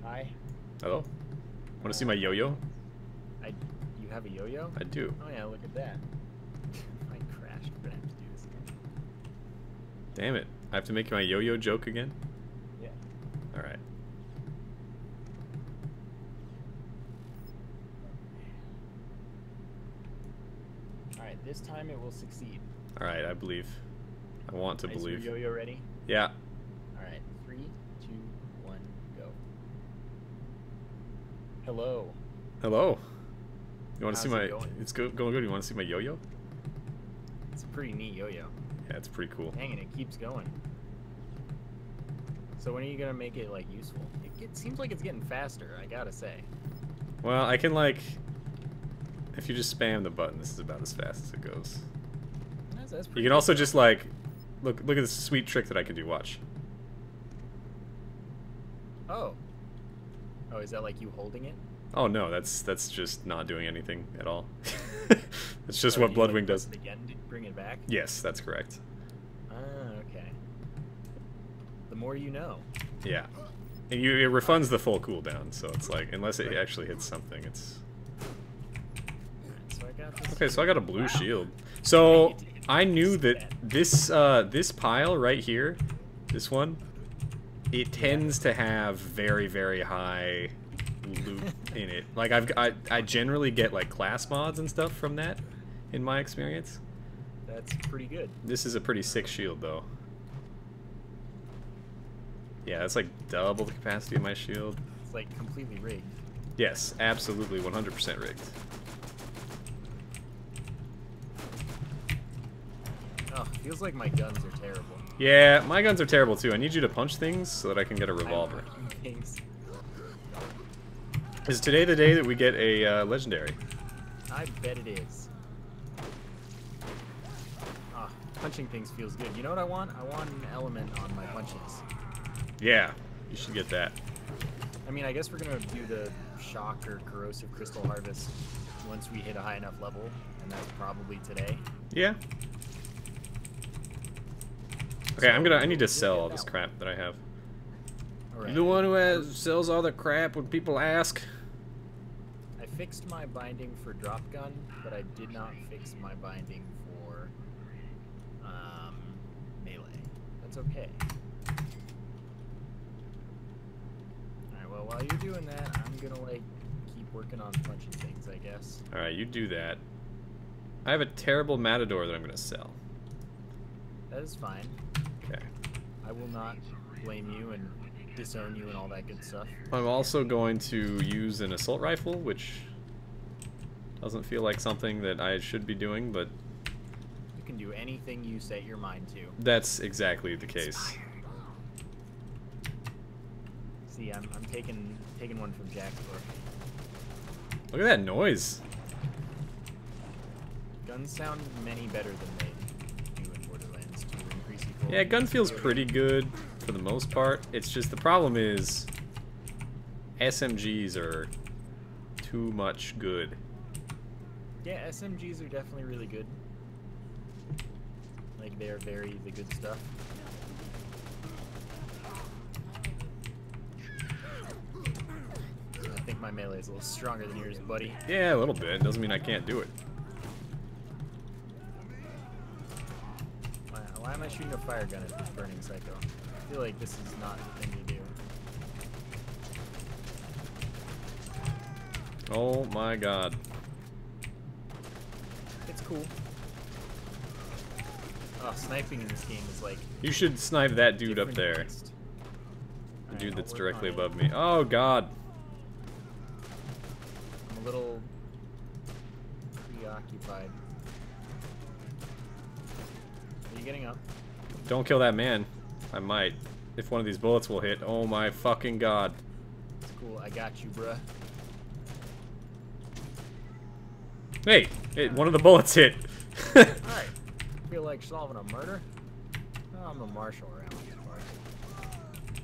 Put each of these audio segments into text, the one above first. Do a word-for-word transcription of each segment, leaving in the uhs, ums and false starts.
Hi. Hello. Want to see my yo-yo? I. You have a yo-yo? I do. Oh yeah, look at that. I crashed. We're gonna have to do this again. Damn it! I have to make my yo-yo joke again. Yeah. All right. All right. This time it will succeed. All right. I believe. I want to Is believe. your yo-yo ready? Yeah. All right. Three, two, one, go. Hello. Hello. You want to How's see it my? going? It's go going good. You want to see my yo-yo? It's a pretty neat yo-yo. Yeah, it's pretty cool. Dang it, it keeps going. So when are you gonna make it like useful? It, it seems like it's getting faster. I gotta say. Well, I can like. If you just spam the button, this is about as fast as it goes. That's, that's You pretty can good. also just like, look look at this sweet trick that I can do. Watch. Oh. Oh, is that like you holding it? Oh no, that's that's just not doing anything at all. It's just Oh, what do you, like, Bloodwing press does. it again to bring it back? Yes, that's correct. Ah, okay. The more you know. Yeah. And you, it refunds the full cooldown, so it's like, unless it actually hits something, it's... Alright, so I got this. Okay, so I got a blue Wow. shield. So, You did I knew that that. this, uh, this pile right here, this one, it tends to have very, very high loot in it. Like, I've, I, I generally get, like, class mods and stuff from that, in my experience. That's pretty good. This is a pretty sick shield, though. Yeah, that's like double the capacity of my shield. It's like completely rigged. Yes, absolutely, one hundred percent rigged. Oh, feels like my guns are terrible. Yeah, my guns are terrible too. I need you to punch things so that I can get a I'm revolver. punching things. Is today the day that we get a uh, legendary? I bet it is. Ah, punching things feels good. You know what I want? I want an element on my punches. Yeah, you should get that. I mean, I guess we're gonna do the shock or corrosive crystal harvest once we hit a high enough level, and that's probably today. Yeah. Okay, I'm gonna. I need to sell all this crap that I have. All You're the right. one who has, sells all the crap when people ask. I fixed my binding for drop gun, but I did not fix my binding for um, melee. That's okay. Alright, well, while you're doing that, I'm gonna, like, keep working on punching things, I guess. Alright, you do that. I have a terrible matador that I'm gonna sell. That is fine. Okay. I will not blame you and disown you and all that good stuff. I'm also going to use an assault rifle, which doesn't feel like something that I should be doing, but You can do anything you set your mind to. that's exactly the case. See, I'm, I'm taking taking one from Jack's book. Look at that noise. Guns sound many better than they do in Borderlands to increase equal. Yeah, gun feels pretty good for the most part. It's just the problem is S M Gs are too much good. Yeah, S M Gs are definitely really good. Like, they're very the good stuff. I think my melee is a little stronger than yours, buddy. Yeah, a little bit. Doesn't mean I can't do it. Why, why am I shooting a fire gun at this burning psycho? I feel like this is not the thing to do. Oh my god. It's cool. Oh, sniping in this game is like You should snipe that dude up different there. beast. The Alright, dude I'll that's work directly on it. above me. Oh god. I'm a little preoccupied. Are you getting up? Don't kill that man. I might. If one of these bullets will hit. Oh my fucking god. It's cool. I got you, bruh. Hey! It, one of the bullets hit. Alright. Feel like solving a murder? Oh, I'm a marshal around these parts.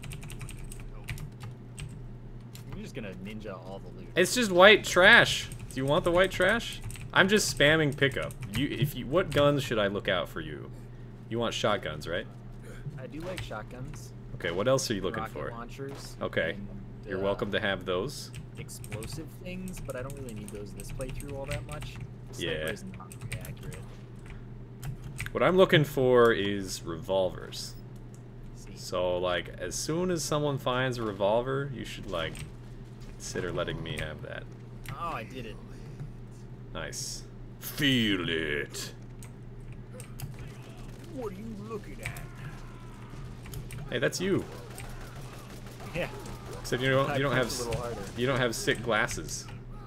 I'm just gonna ninja all the loot. It's just white trash. Do you want the white trash? I'm just spamming pickup. You, if you, what guns should I look out for you? You want shotguns, right? I do like shotguns. Okay, what else are you looking rocket for? launchers. Okay. And You're uh, welcome to have those. explosive things, but I don't really need those this playthrough all that much. Yeah. Sniper is not very accurate. What I'm looking for is revolvers. See. So, like, as soon as someone finds a revolver, you should, like, consider letting me have that. Oh, I did it. Nice. Feel it. What are you looking at? Hey, that's you. Yeah. Except you don't, you don't have a little harder. you don't have sick glasses.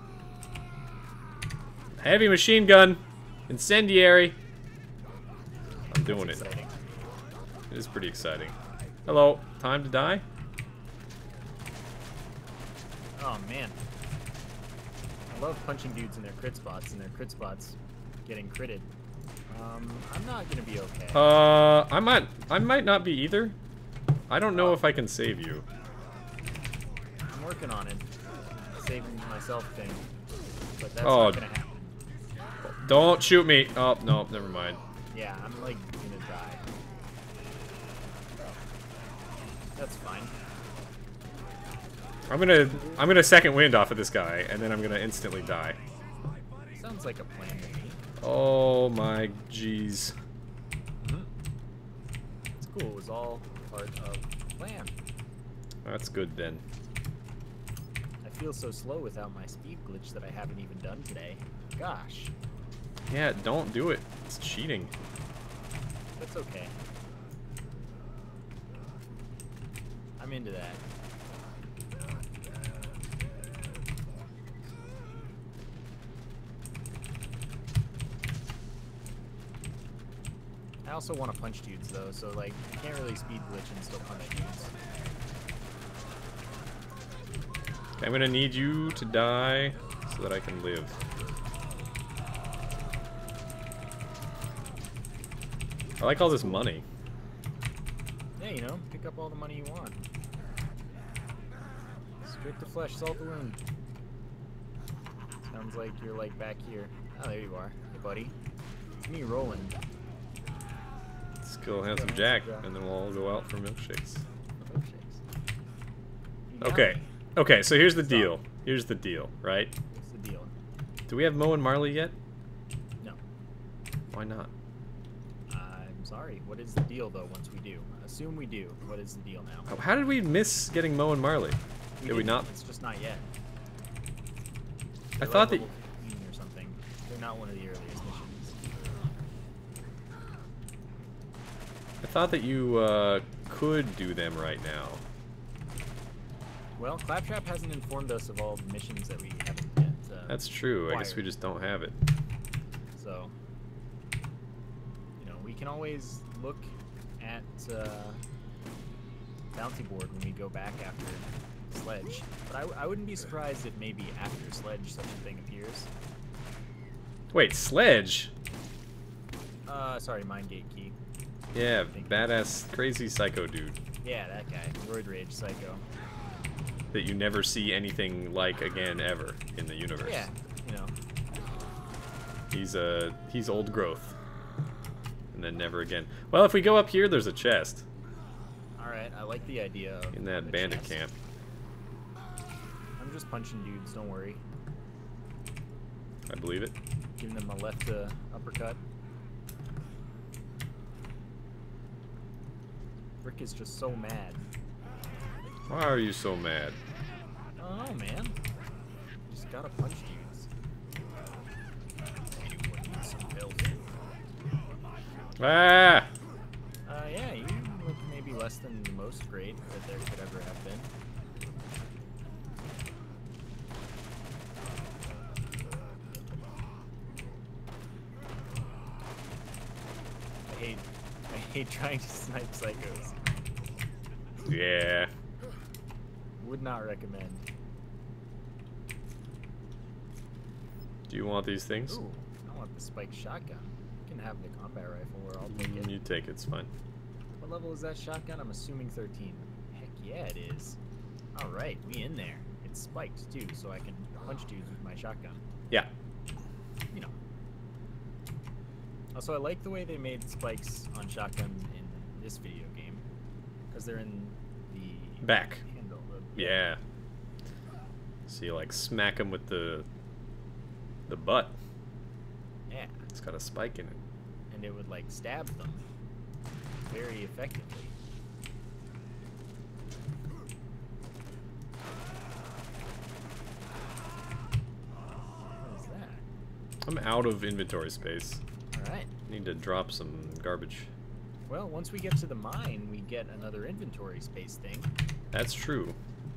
Heavy machine gun, incendiary. I'm doing That's it. exciting. It is pretty exciting. Hello, time to die? Oh man. I love punching dudes in their crit spots and their crit spots getting critted. Um, I'm not gonna be okay. Uh, I might, I might not be either. I don't know if I can save you. I'm working on it. Saving myself thing. But that's Oh. not gonna happen. Don't shoot me. Oh, no, never mind. Yeah, I'm like gonna die. That's fine. I'm gonna, I'm gonna second wind off of this guy, and then I'm gonna instantly die. Sounds like a plan to me. Oh my jeez. It's cool. It was all part of the plan. That's good then. I feel so slow without my speed glitch that I haven't even done today. Gosh. Yeah, don't do it. It's cheating. That's okay. I'm into that. I also want to punch dudes though, so like you can't really speed glitch and still punch dudes. I'm gonna need you to die so that I can live. I like all this money. Yeah, you know, pick up all the money you want. Straight to flesh, salt the wound. Sounds like you're like back here. Oh, there you are. Hey, buddy. It's me rolling. Let's go have some Jack, and then we'll all go out for milkshakes. Milkshakes. You got Okay. me. Okay, so here's the Stop. deal. Here's the deal, right? What's the deal? Do we have Mo and Marley yet? No. Why not? I'm sorry. What is the deal though once we do? Assume we do. What is the deal now? How did we miss getting Mo and Marley? Did we didn't. not? It's just not yet. I They're thought like that... level fifteen or something. They're not one of the earliest missions. I thought that you uh, could do them right now. Well, Claptrap hasn't informed us of all the missions that we haven't yet. Uh, That's true. I guess we acquired. just don't have it. So, you know, we can always look at uh, bounty board when we go back after Sledge. But I, w I wouldn't be surprised if maybe after Sledge such a thing appears. Wait, Sledge? Uh, sorry, Mind Gate Key. Yeah, badass, crazy psycho dude Yeah, that guy. Roid Rage Psycho. that you never see anything like again ever in the universe. Yeah, you know. He's uh, he's old growth. And then never again. Well, if we go up here, there's a chest Alright, I like the idea of in that the bandit chest. camp. I'm just punching dudes, don't worry. I believe it. Giving them a left uh, uppercut. Rick is just so mad. Why are you so mad? I don't know, man. Just gotta punch dudes. Anyone needs some help? Ah! Uh, yeah, you look maybe less than the most great that there could ever have been. I hate, I hate trying to snipe psychos. Yeah. Would not recommend. Do you want these things? Ooh, I want the spiked shotgun. You can have the combat rifle, or I'll take it. Mm, you take it, it's fine. What level is that shotgun? I'm assuming thirteen. Heck yeah, it is. Alright, we in there. It's spiked, too, so I can punch dudes with my shotgun. Yeah. You know. Also, I like the way they made spikes on shotguns in this video game. Because they're in the... Back. handle. The, Yeah. So you like smack him with the the butt. Yeah. It's got a spike in it. And it would like stab them very effectively. What is that? I'm out of inventory space. Alright. Need to drop some garbage. Well, once we get to the mine, we get another inventory space thing. That's true.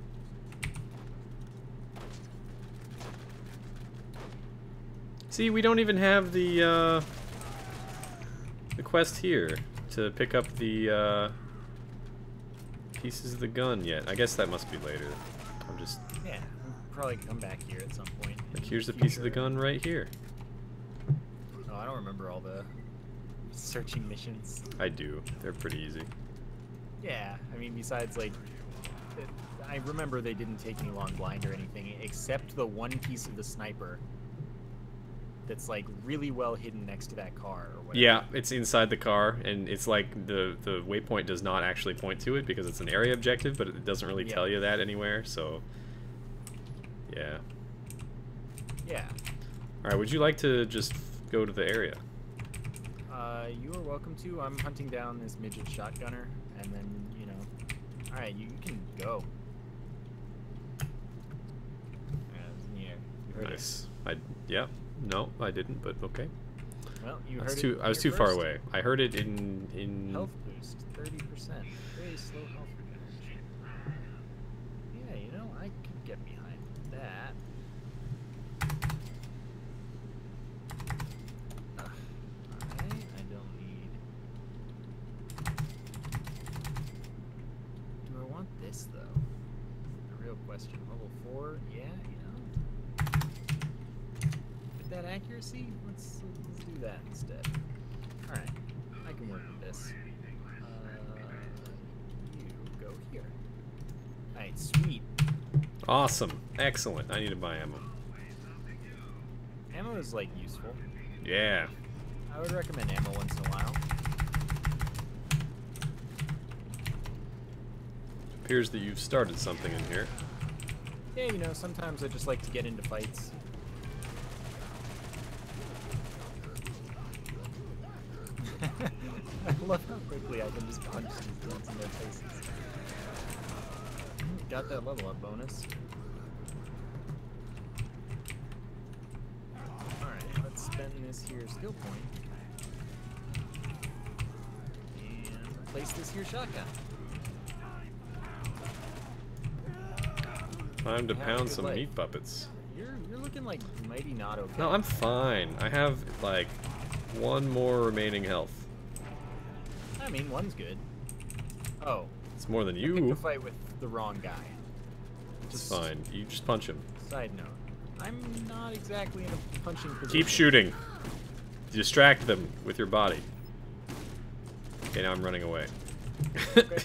See, we don't even have the uh, the quest here to pick up the uh, pieces of the gun yet. I guess that must be later. I'm just Yeah, we'll probably come back here at some point. like, here's the piece of the gun right here. Oh, I don't remember all the searching missions. I do. They're pretty easy. Yeah, I mean, besides, like, it, I remember they didn't take me long blind or anything, except the one piece of the sniper that's, like, really well hidden next to that car or whatever. Yeah, it's inside the car, and it's like the the waypoint does not actually point to it because it's an area objective, but it doesn't really Yeah. tell you that anywhere. So, yeah. Yeah. All right. Would you like to just go to the area? Uh, you are welcome to. I'm hunting down this midget shotgunner, and then, you know... Alright, you, you can go. Yeah, yeah, you heard Nice. I yeah. No, I didn't, but okay. it. Well, you I was heard too it I was here too far first. away. I heard it in in Health boost, thirty percent. Very slow health regeneration. Yeah, you know, I could get behind that. Ugh. Alright, I don't need... Do I want this, though? The real question. Level four? Yeah, you know. With that accuracy, let's, let's do that instead. Alright, I can work with this. Uh, you go here. Alright, sweet. Awesome. Excellent. I need to buy ammo. Ammo is, like, useful. Yeah. I would recommend ammo once in a while. Appears that you've started something in here. Yeah, you know, sometimes I just like to get into fights. I love how quickly I can just punch these dudes in their faces. Got that level up bonus. Alright, let's spend this here skill point. And replace this here shotgun. Time to Have a pound good some life. meat puppets. You're you're looking like mighty not okay. No, I'm fine. I have like one more remaining health. I mean, one's good. Oh, It's more than I picked a you. fight with the wrong guy. It's fine. You just punch him. Side note, I'm not exactly in a punching position. Keep shooting. Distract them with your body. Okay, now I'm running away. Okay.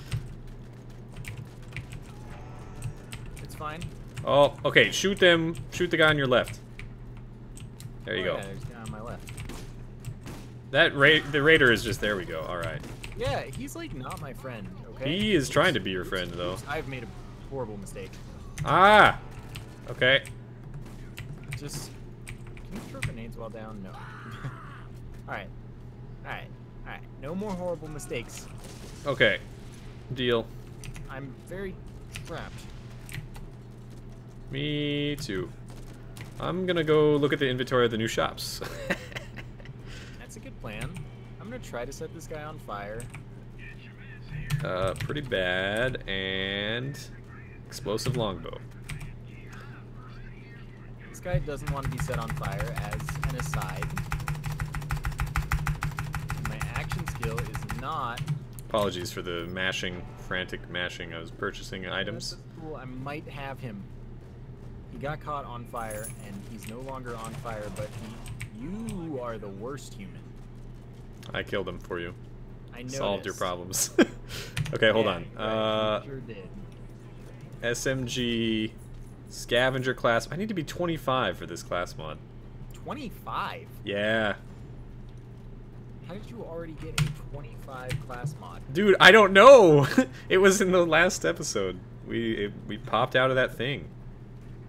It's fine. Oh, okay. Shoot them. Shoot the guy on your left. There you Oh, go. Yeah, there's a guy on my left. That ra the raider is just there. We go. All right. Yeah, he's like not my friend. Okay. He is Oops. trying to be your Oops. friend, though. Oops. I've made a horrible mistake. Ah. Okay. Just can you throw grenades while down? No. all right. All right. All right. No more horrible mistakes. Okay. Deal. I'm very trapped. Me too. I'm gonna go look at the inventory of the new shops. That's a good plan. I'm gonna try to set this guy on fire. uh, pretty bad and explosive longbow. This guy doesn't want to be set on fire as an aside. And my action skill is not... Apologies for the mashing, frantic mashing. I was purchasing items. That's cool. I might have him. He got caught on fire, and he's no longer on fire, but he, you are the worst human. I killed him for you. I noticed. Solved your problems. Okay, hold Yeah, on. right, Uh, you sure did. S M G scavenger class. I need to be twenty-five for this class mod. twenty-five? Yeah. How did you already get a twenty-five class mod? Dude, I don't know. It was in the last episode. We it, we popped out of that thing.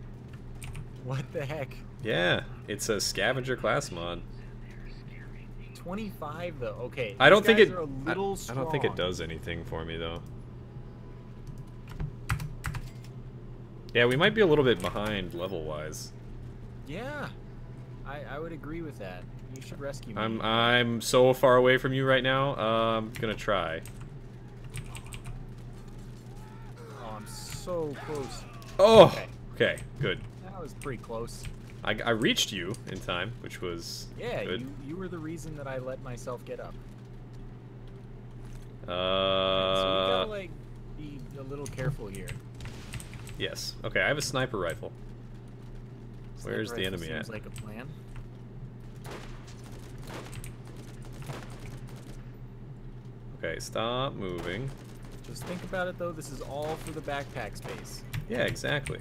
What the heck? Yeah, it's a scavenger class mod. twenty-five though. Okay. I don't these think guys it. are a I, little I don't think it strong. does anything for me though. Yeah, we might be a little bit behind level-wise. Yeah, I I would agree with that. You should rescue me. I'm I'm so far away from you right now. Uh, I'm gonna try. Oh, I'm so close. Oh. Okay. Okay. Good. That was pretty close. I, I reached you in time, which was Yeah, good. you you were the reason that I let myself get up. Uh. So we gotta like be a little careful here. Yes. Okay, I have a sniper rifle. Where's Sniper the rifle enemy seems at? like a plan. Okay, stop moving. Just think about it though. This is all for the backpack space. Yeah, exactly.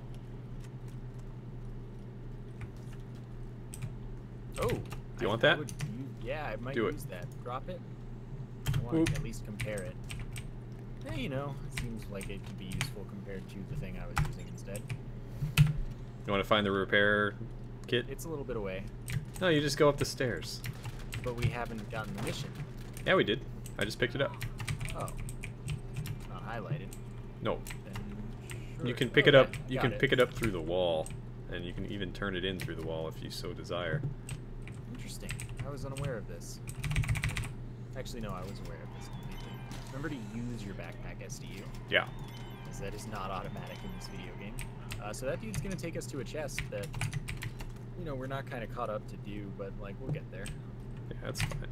Oh. Do you I- want I that? would use- yeah, I might Do it. use that. Drop it. I want Oop. to at least compare it. Yeah, you know, it seems like it could be useful compared to the thing I was using instead. You want to find the repair kit? It's a little bit away, No, you just go up the stairs. but we haven't gotten the mission. Yeah, we did. I just picked it up. Oh. Not highlighted. No. Then sure. You can pick Oh, it up. yeah, You got can it. pick it up through the wall, and you can even turn it in through the wall if you so desire. Interesting. I was unaware of this. Actually, no, I was aware of this completely. Remember to use your backpack S D U, Yeah. because that is not automatic in this video game. Uh, so that dude's gonna take us to a chest that, you know, we're not kind of caught up to do, but like we'll get there. Yeah, that's fine.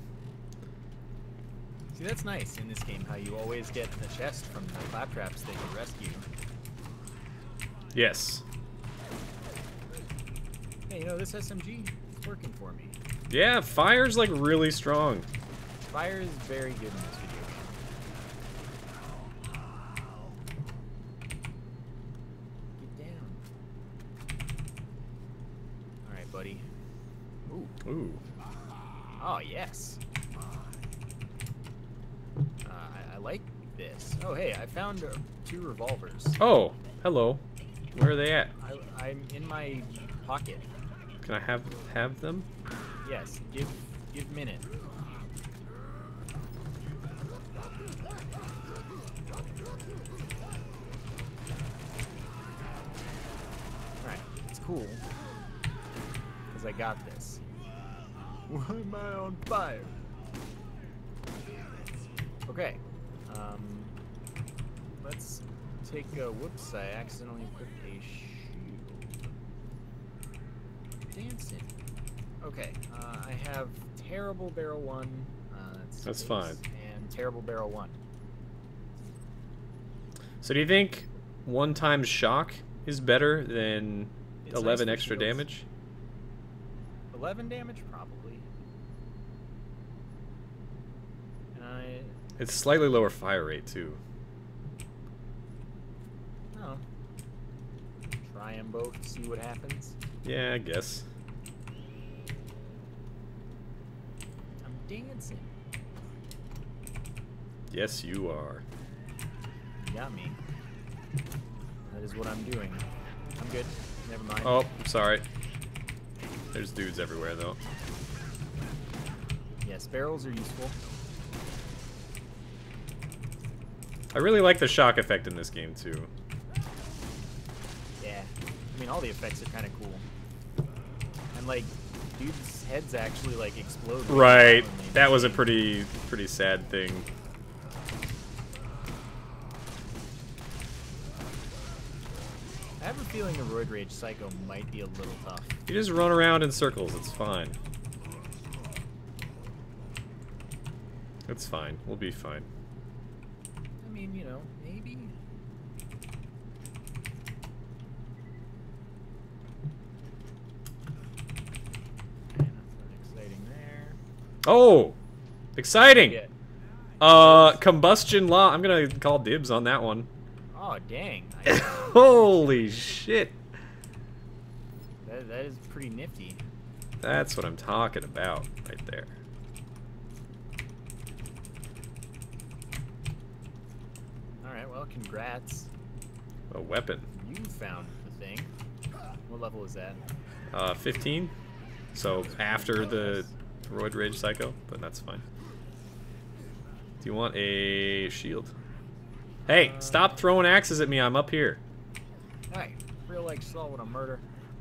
See, that's nice in this game, how you always get a chest from the claptraps that you rescue. Yes. Hey, you know, this S M G is working for me. Yeah, fire's like really strong. Fire is very good in this video game. Get down. Alright, buddy. Ooh. Ooh. Oh, yes. Uh, I, I like this. Oh, hey, I found uh, two revolvers. Oh, hello. Where are they at? I, I'm in my pocket. Can I have have them? Yes, give give minute. Alright, it's cool. Because I got this. Why am I on fire? Okay. Um, let's take a... Whoops, I accidentally equipped a shield. Dancing. Okay, uh, I have terrible barrel one. Uh, that's That's space, fine. And terrible barrel one. So do you think one times shock is better than It's nice eleven for extra shields. damage? eleven damage, probably. And I... It's slightly lower fire rate too. Oh. Try them both, see what happens. Yeah, I guess. I'm dancing. Yes, you are. You got me. That is what I'm doing. I'm good. Never mind. Oh, sorry. There's dudes everywhere though. Yes, barrels are useful. I really like the shock effect in this game too. Yeah. I mean, all the effects are kind of cool. And, like, dudes' heads actually, like, explode. Right. when they That was a change. pretty pretty sad thing. I have a feeling the Roid Rage Psycho might be a little tough. You just run around in circles, it's fine. It's fine. We'll be fine. I mean, you know, maybe. Okay, nothing exciting there. Oh! Exciting! Yeah. Uh, combustion law. I'm gonna call dibs on that one. Oh, dang. I, Holy shit! that, that is pretty nifty. That's what I'm talking about right there. Alright, well, congrats. A weapon. You found the thing. What level is that? Uh, fifteen. So after the Roid Rage Psycho, but that's fine. Do you want a shield? Hey, Uh, stop throwing axes at me. I'm up here. Hey, real like saw what a murder.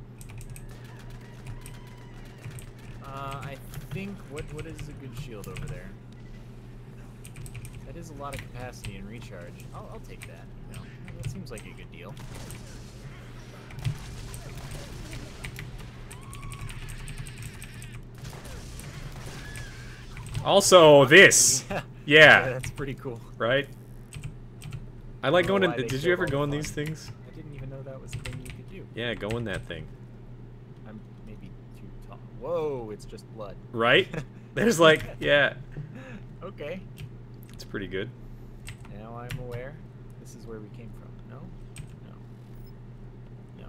Uh, I think what what is a good shield over there? That is a lot of capacity and recharge. I'll, I'll take that. You know, that seems like a good deal. Also, this. Yeah. Yeah. Yeah, that's pretty cool. Right? I like I going don't in. know why they Did you killed ever all go the in fun. these things? I didn't even know that was a thing you could do. Yeah, go in that thing. I'm maybe too tall. Whoa, it's just blood. Right? There's like, yeah. Okay. It's pretty good. Now I'm aware. This is where we came from. No? No. No.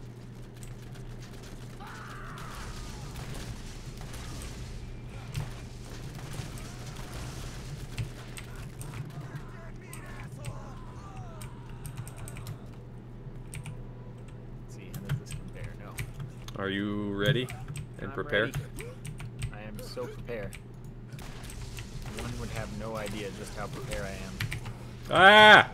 Let's see, how does this compare? No. Are you ready and I'm prepared? ready. I am so prepared. One would have no idea just how prepared I am. Ah!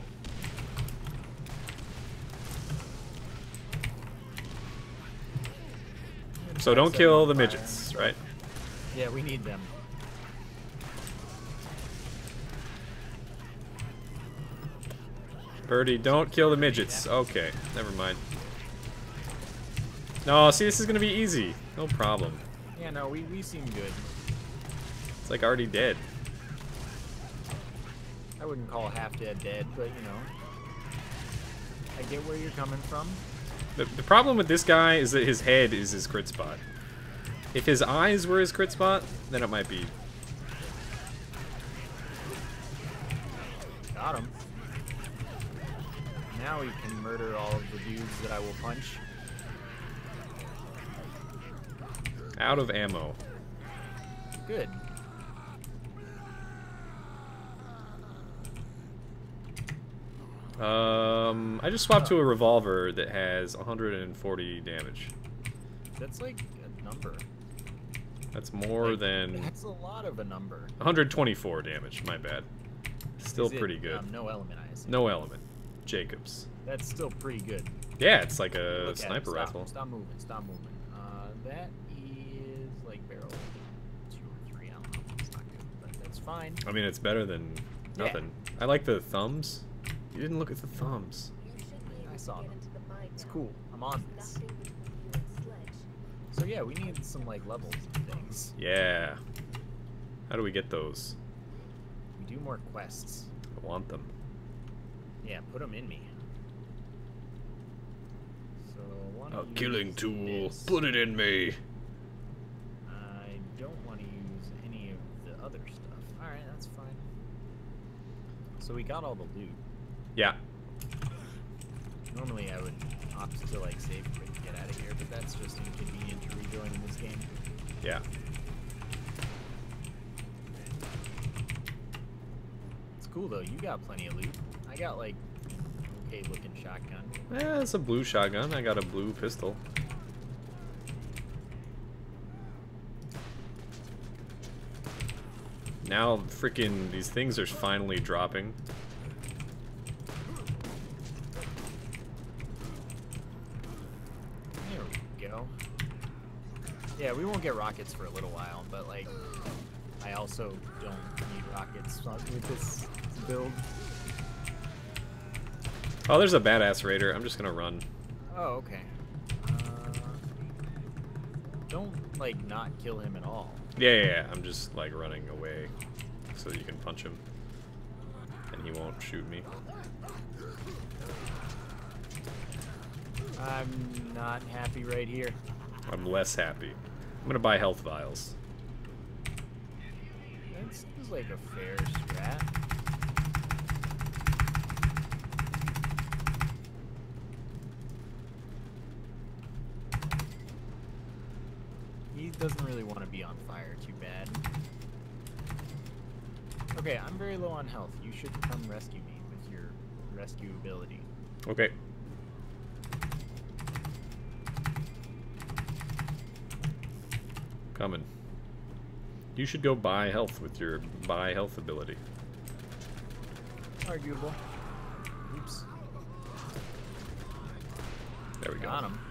So don't Set kill on the fire. midgets, right? Yeah, we need them. Birdie, don't kill the midgets. Okay, never mind. No, see, this is gonna be easy. No problem. Yeah, no, we, we seem good. It's like already dead. I wouldn't call half dead dead, but you know. I get where you're coming from. The, the problem with this guy is that his head is his crit spot. If his eyes were his crit spot, then it might be. Got him. Now we can murder all of the dudes that I will punch. Out of ammo. Good. Um, I just swapped to a revolver that has one hundred forty damage. That's like a number. That's more Like, than That's a lot of a number. one hundred twenty-four damage. My bad. Still Is it, pretty good. Um, no element, I assume. No element. Jacobs. That's still pretty good. Yeah, it's like a Look at it. sniper Stop. rifle. Stop moving. Stop moving. Uh, that is like barrel two or three. I don't know. It's not good, but that's fine. I mean, it's better than Yeah. nothing. I like the thumbs. You didn't look at the thumbs. I saw them. It's cool. I'm on this. So yeah, we need some like levels and things. Yeah. How do we get those? We do more quests. I want them. Yeah, put them in me. So I A want killing tool. This. Put it in me. I don't want to use any of the other stuff. All right, that's fine. So we got all the loot. Yeah. Normally I would opt to like save quick and get out of here, but that's just inconvenient to rejoin in this game. Yeah. It's cool though, you got plenty of loot. I got like okay looking shotgun. Eh, it's a blue shotgun. I got a blue pistol. Now freaking these things are finally dropping. There we go. Yeah, we won't get rockets for a little while, but like I also don't need rockets with this build. Oh, there's a badass raider. I'm just gonna run. Oh, okay. Uh, don't like not kill him at all. Yeah, yeah, yeah. I'm just like running away so that you can punch him and he won't shoot me. I'm not happy right here. I'm less happy. I'm gonna buy health vials. That seems like a fair strat. He doesn't really want to be on fire too bad. Okay, I'm very low on health. You should come rescue me with your rescue ability. Okay. Coming. You should go buy health with your buy health ability. Arguable. Oops. There we go. Got him.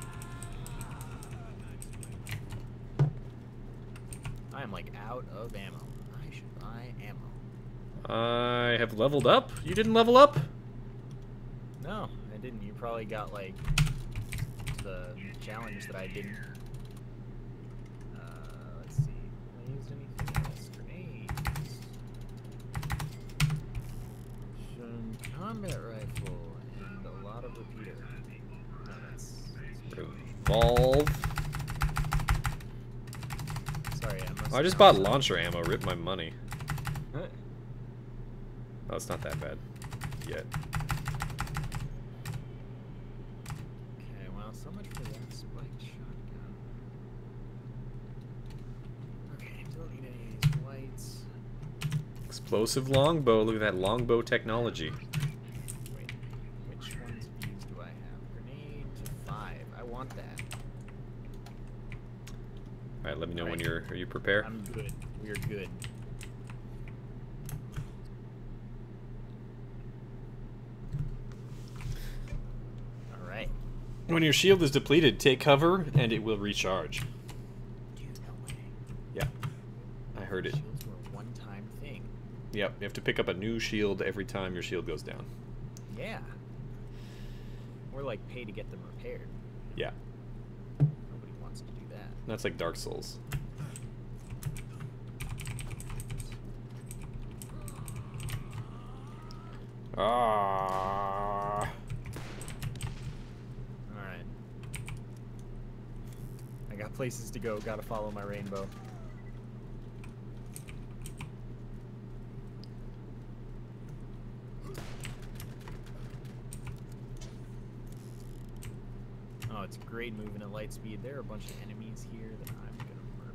I am like out of ammo. I should buy ammo. I have leveled up. You didn't level up? No, I didn't. You probably got like the challenge that I didn't. Uh, let's see. Have I used anything else? Grenades. Some combat rifle and a lot of repeater. No, that's, that's Revolve. Sorry, I must. Oh, I just bought launcher ammo. Rip my money. Huh? Oh, it's not that bad yet. Okay, well, so much for that spiked shotgun. Okay, deletes, whites. Explosive longbow. Look at that longbow technology. Wait, which ones of these do I have? Grenade to five. I want that. All right, let me know All when right. you're. Are you prepared? I'm good. We're good. All right. When your shield is depleted, take cover and it will recharge. Dude, no way. Yeah, I heard it. Shields were a one-time thing. Yep, you have to pick up a new shield every time your shield goes down. Yeah. Or like pay to get them repaired. Yeah, Nobody wants to do that. that's like Dark Souls. Ah. Alright. I got places to go. Gotta follow my rainbow. Oh, it's great moving at light speed. There are a bunch of enemies here that I'm gonna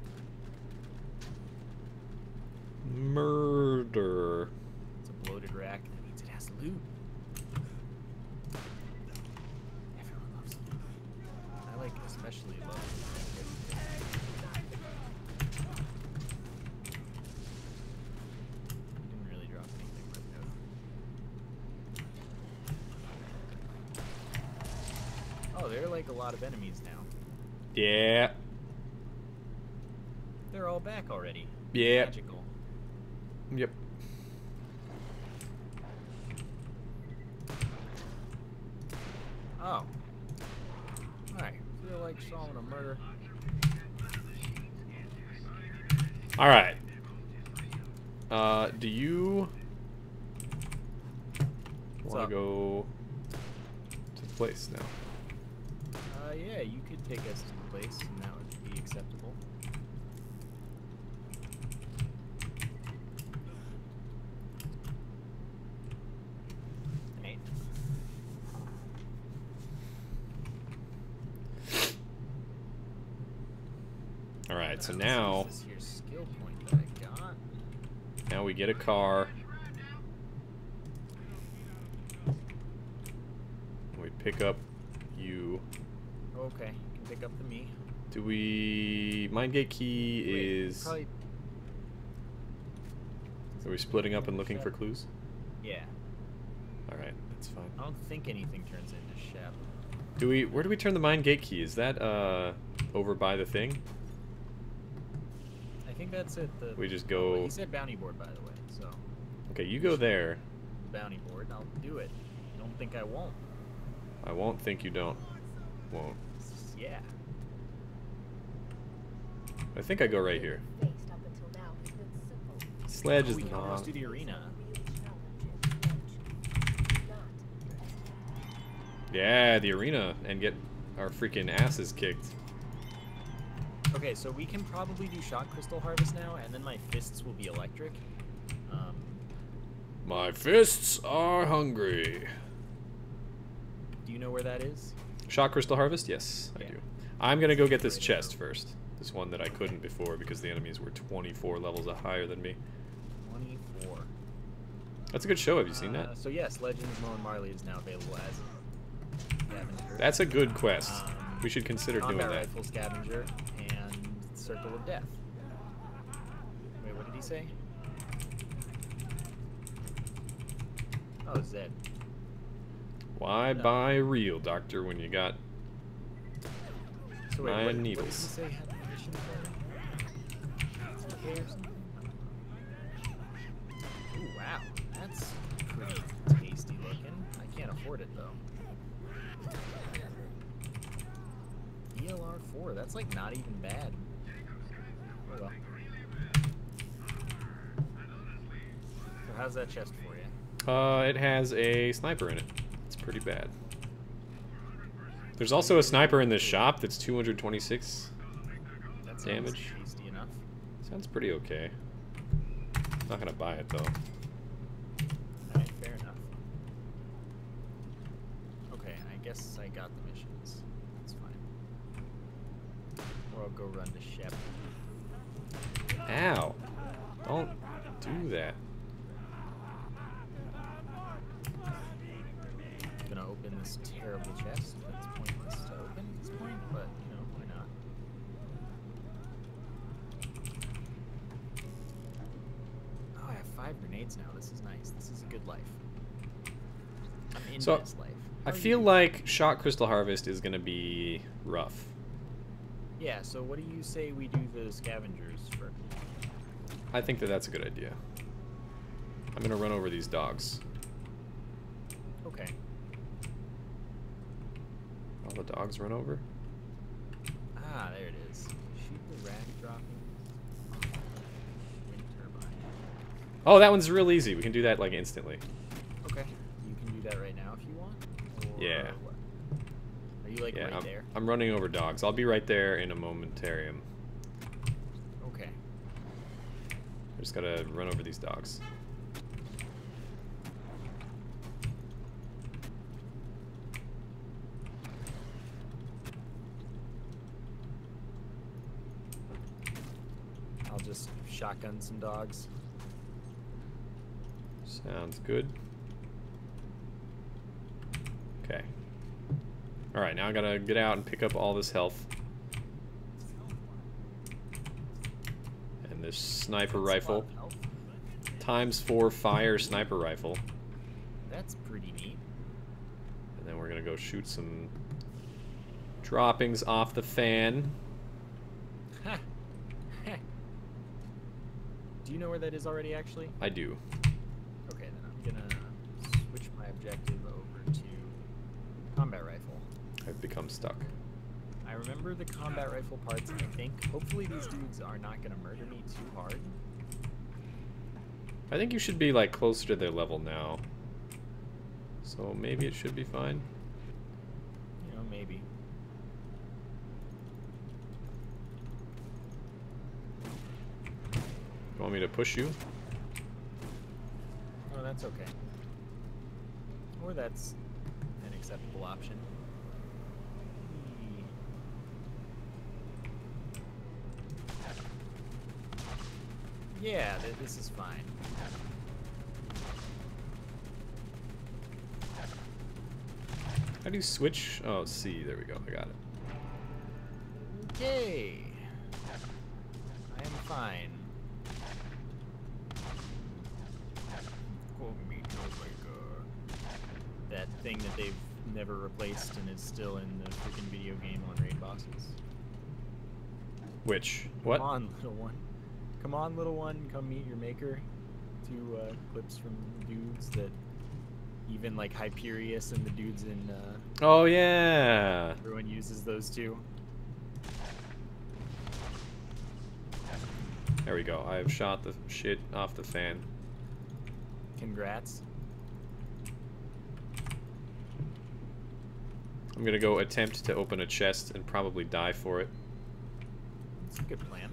murder. Murder. It's a bloated rack. That means it has loot. Everyone loves loot. I like especially love loot. Didn't really drop anything worth noting. Oh, there are like a lot of enemies now. Yeah. They're all back already. Yeah. Magical. Yep. Oh. Alright. Feel like solving a murder. All right. Uh, do you What's want up? to go to the place now? Uh, yeah, you could take us to the place, and that would be acceptable. Hey. All right. So Uh, now, This is your skill point that I got. now we get a car. We pick up you. Okay, you can pick up the me. Do we? Mind gate key Wait, you is. probably, Are we splitting up and looking for clues? yeah. All right, that's fine. I don't think anything turns into Shep. Do we? Where do we turn the mind gate key? Is that uh over by the thing? I think that's it. The We just oh, go. he said bounty board, by the way. So Okay, you go there. bounty board. I'll do it. You don't think I won't? I won't think you don't. Won't. Yeah. I think I go right here. Sledge Oh, is we can almost not. do the arena. Yeah, the arena and get our freaking asses kicked. Okay, so we can probably do shock crystal harvest now, and then my fists will be electric. Um, My fists are hungry. do you know where that is? Shock crystal harvest? Yes, I Yeah. do. I'm gonna go get this chest first. This one that I couldn't before because the enemies were twenty-four levels higher than me. twenty-four. That's a good show. Have you seen Uh, that? So yes, Legends Moe and Marley is now available as scavenger. That's a good quest. Um, We should consider doing combat that. rifle scavenger, and circle of death. Wait, what did he say? Oh, Zed. Why No. buy real, Doctor, when you got So wait, nine what, needles? What did he say had the mission for? T K or something? Ooh, wow. That's pretty tasty looking. I can't afford it, though. D L R four, that's like not even bad. Oh well. So how's that chest for you? Uh, it has a sniper in it. It's pretty bad. There's also a sniper in this shop that's two hundred twenty-six That sounds damage. tasty enough. Sounds pretty okay. Not gonna buy it though. Alright, fair enough. Okay, I guess I got the missions. That's fine. Or I'll go run to Shep. Ow! Don't do that. Gonna open this terrible chest. That's pointless to open at this point, but you know, why not? Oh, I have five grenades now. This is nice. This is a good life. I'm in So, this life. I How are you feel doing? like Shot Crystal Harvest is gonna be rough. Yeah, so what do you say we do the scavengers for? I think that that's a good idea. I'm gonna run over these dogs. Okay. All the dogs run over? Ah, there it is. Shoot the rag dropping on the wind turbine. Oh, that one's real easy. We can do that like instantly. Okay. You can do that right now if you want? Or Yeah. what? Are you like Yeah, right I'm, there? I'm running over dogs. I'll be right there in a momentarium. Okay. I just gotta run over these dogs. I'll just shotgun some dogs. Sounds good. Okay. Alright, now I gotta get out and pick up all this health. And this sniper That's a lot rifle. of health. Times four fire sniper rifle. That's pretty neat. And then we're gonna go shoot some droppings off the fan. Ha! Ha! Do you know where that is already, actually? I do. Okay, then I'm gonna switch my objective over to combat rifle. I've become stuck. I remember the combat rifle parts, I think. Hopefully these dudes are not gonna murder me too hard. I think you should be like closer to their level now. So maybe it should be fine. You know, maybe. You want me to push you? Oh, that's okay. Or that's an acceptable option. Eee. Yeah, th this is fine. How do you switch? Oh, C. There we go. I got it. Okay. I am fine. Quote me, like uh, that thing that they've never replaced and is still in the freaking video game on raid bosses. Which? What? Come on, little one. Come on, little one. Come meet your maker. Two uh, clips from dudes that even like Hyperius and the dudes in uh, Oh yeah. everyone uses those two. There we go. I have shot the shit off the fan. Congrats. I'm gonna go attempt to open a chest and probably die for it. It's a good plan.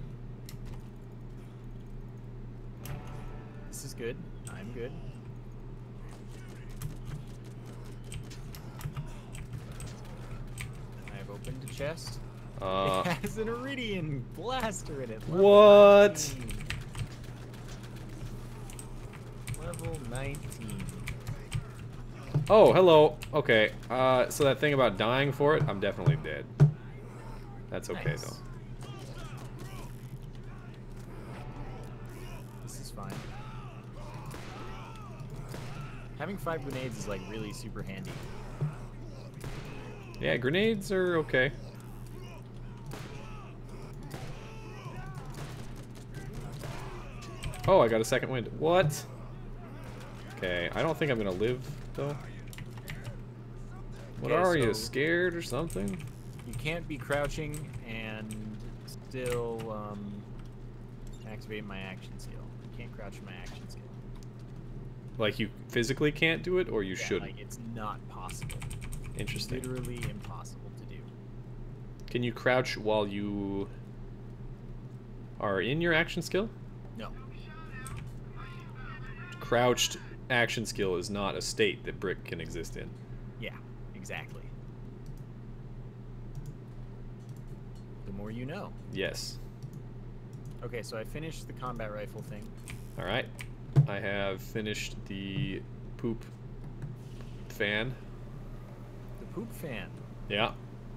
This is good. I'm good. I've opened a chest. Uh, It has an Iridian blaster in it. Level What? nineteen. Level nineteen. oh, hello. Okay. Uh, so that thing about dying for it, I'm definitely dead. That's okay Nice. though. Having five grenades is like really super handy. Yeah, grenades are okay. Oh, I got a second wind. What? Okay, I don't think I'm gonna live though. What Okay, are so you, scared or something? You can't be crouching and still um, activate my action skill. You can't crouch in my action skill. Like you physically can't do it, or you yeah, shouldn't? Like it's not possible. Interesting. Literally impossible to do. Can you crouch while you are in your action skill? No. Crouched action skill is not a state that Brick can exist in. Yeah, exactly. The more you know. Yes. Okay, so I finished the combat rifle thing. Alright. I have finished the poop fan. The poop fan. Yeah.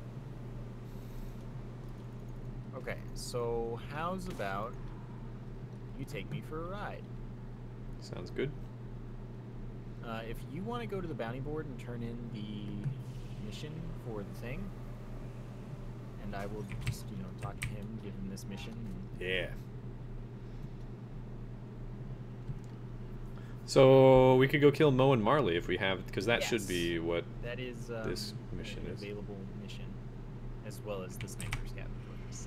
Okay, so how's about you take me for a ride? Sounds good. Uh, if you want to go to the bounty board and turn in the mission for the thing, and I will just, you know, talk to him, give him this mission. And Yeah. So we could go kill Mo and Marley if we have, because that Yes. should be what that is um, this mission an is. available mission, as well as the sniper scavenger.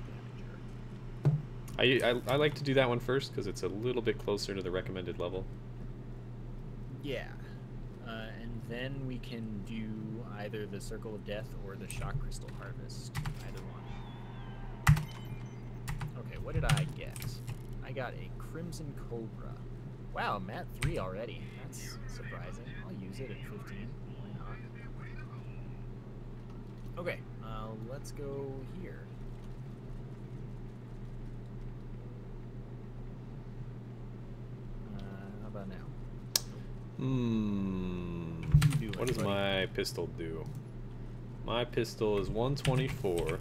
I, I I like to do that one first because it's a little bit closer to the recommended level. Yeah, uh, and then we can do either the Circle of Death or the Shock Crystal Harvest. Either one. Okay, what did I get? I got a Crimson Cobra. Wow, I'm at three already. That's surprising. I'll use it at fifteen. Why not? Okay, uh, let's go here. Uh, how about now? Hmm. Do it, What does buddy. my pistol do? My pistol is one twenty-four.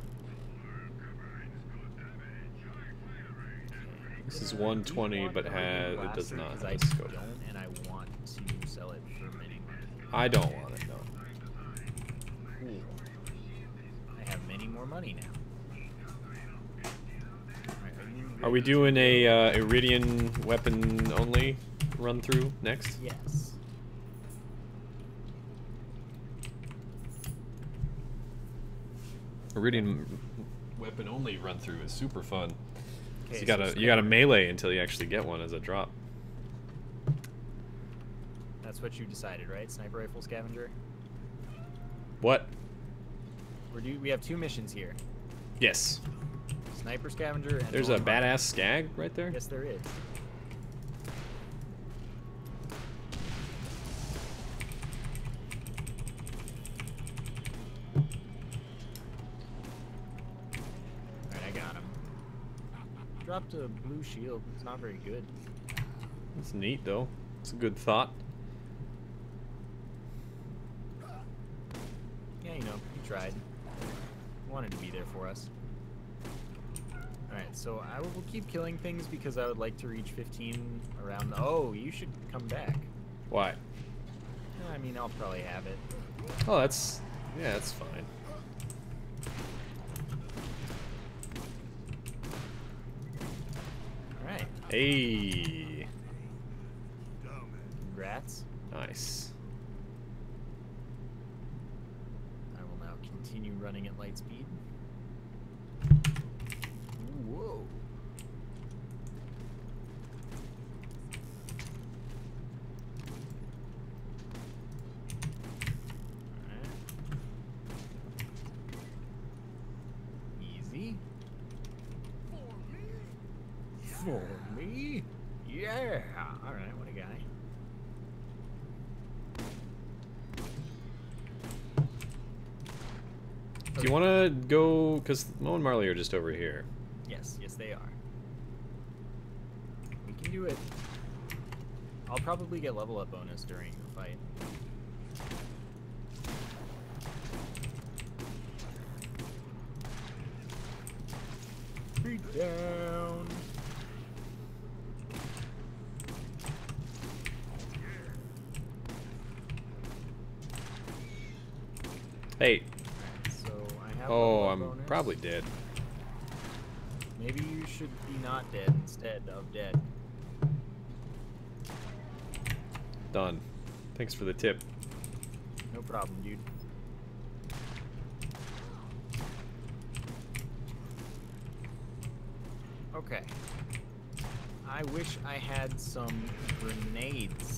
This is one twenty, but has it does not have I a scope. don't, and I want to sell it for many money. I don't want it, no. Cool. I have many more money now. Alright, are you Are we ready? doing a uh, Iridian weapon only run through next? Yes. Iridian weapon only run through is super fun. Okay, You so gotta score. you gotta melee until you actually get one as a drop. That's what you decided, right? Sniper rifle scavenger. What? We're do we have two missions here. Yes. Sniper scavenger and There's a Normal. badass skag right there. Yes, there is. Alright, I got him. Dropped a blue shield. It's not very good. It's neat though. It's a good thought. Yeah, you know, he tried. Wanted to be there for us. Alright, so I will keep killing things because I would like to reach fifteen around the... Oh, you should come back. Why? I mean, I'll probably have it. Oh, that's yeah, that's fine. Alright, Hey, congrats. nice. I will now continue running at light speed. Whoa. Alright. Easy. For me? Yeah! Alright, what a guy. Do you want to go? Because Mo and Marley are just over here. Yes, yes they are. We can do it. I'll probably get level up bonus during the fight. Beat down. Hey. So I have Oh, a I'm bonus. probably dead. Maybe you should be not dead instead of dead. Done. Thanks for the tip. No problem, dude. Okay. I wish I had some grenades.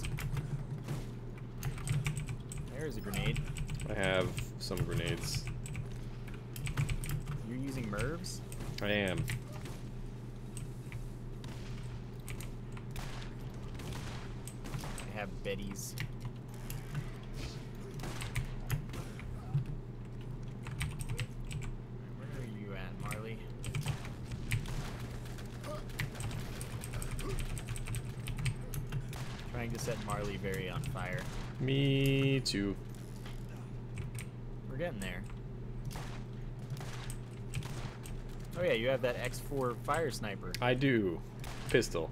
There's a grenade. I have some grenades. You're using M E R Vs? I am. I have Betty's. Where are you at, Marley? Trying to set Marley very on fire. Me too. We're getting there. Oh yeah, you have that X four fire sniper. I do. Pistol.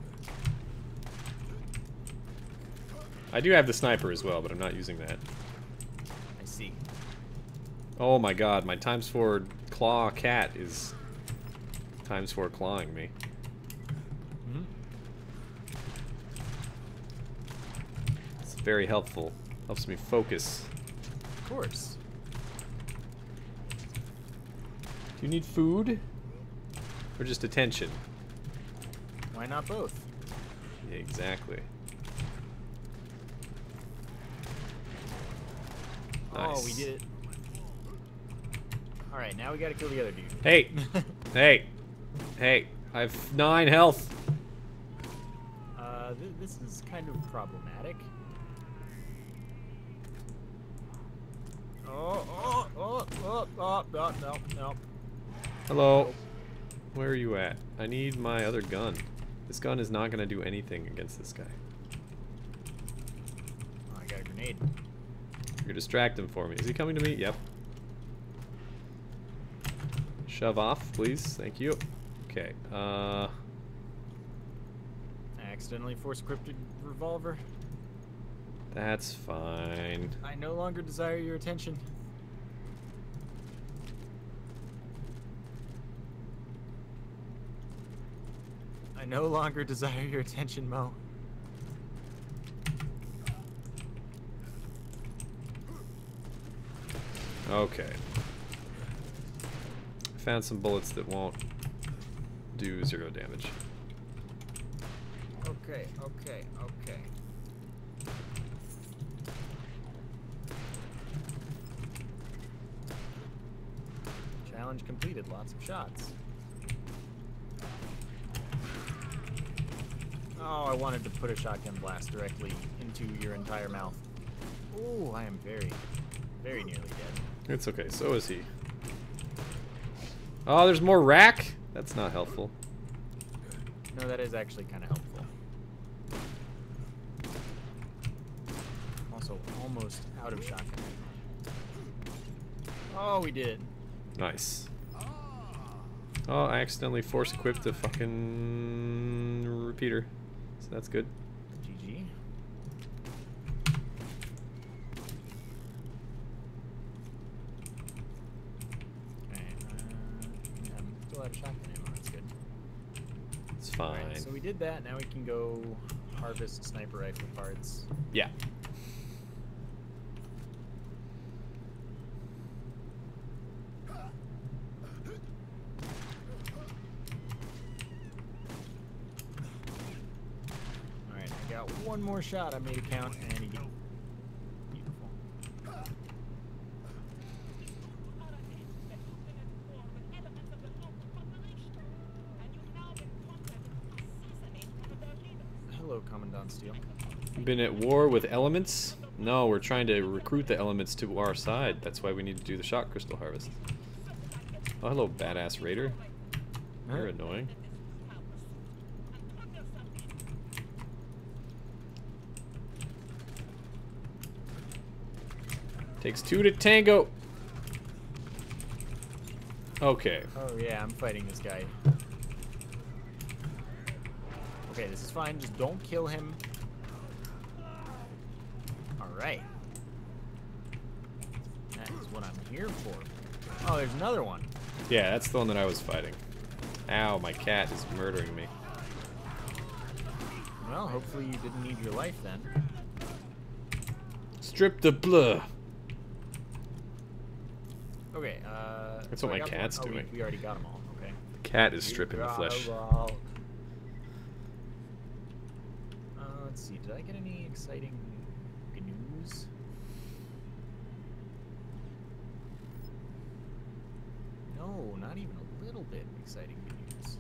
I do have the sniper as well, but I'm not using that. I see. Oh my god, my times four claw cat is times four clawing me. Mm-hmm. It's very helpful. Helps me focus. Of course. Do you need food? Or just attention? Why not both? Yeah, exactly. Nice. Oh, we did it. Alright, now we gotta kill the other dude. Hey! Hey! Hey! I have nine health! Uh, th this is kind of problematic. Oh, oh, oh, oh, oh, no, no, no. Hello. Where are you at? I need my other gun. This gun is not gonna do anything against this guy. Oh, I got a grenade. You're distracting for me. Is he coming to me? Yep. Shove off, please. Thank you. Okay. Uh. I accidentally forced crypted revolver. That's fine. I no longer desire your attention. I no longer desire your attention, Mo. Okay. Found some bullets that won't do zero damage. Okay, okay, okay. Challenge completed. Lots of shots. Oh, I wanted to put a shotgun blast directly into your entire mouth. Oh, I am very, very nearly dead. It's okay. So is he. Oh, there's more rack? That's not helpful. No, that is actually kind of helpful. Also, almost out of shotgun. Oh, we did. Nice. Oh, I accidentally force equipped a fucking repeater. So that's good. G G. Okay, uh, yeah, I'm still out of shotgun ammo. That's good. It's fine. Alright, so we did that. Now we can go harvest sniper rifle parts. Yeah. Alright, I got one more shot. I made a count, and he beautiful. Hello, Commandant Steele. Been at war with elements? No, we're trying to recruit the elements to our side. That's why we need to do the shock crystal harvest. Oh, hello, badass raider. Huh? You're annoying. Takes two to tango. Okay. Oh yeah, I'm fighting this guy. Okay, this is fine. Just don't kill him. Alright. That is what I'm here for. Oh, there's another one. Yeah, that's the one that I was fighting. Ow, my cat is murdering me. Well, hopefully you didn't need your life then. Strip the blur. Okay, uh... That's so what I my got cat's one. Oh, doing. We, we already got them all, okay. The cat is stripping the flesh. Uh, let's see, did I get any exciting news? No, not even a little bit exciting news.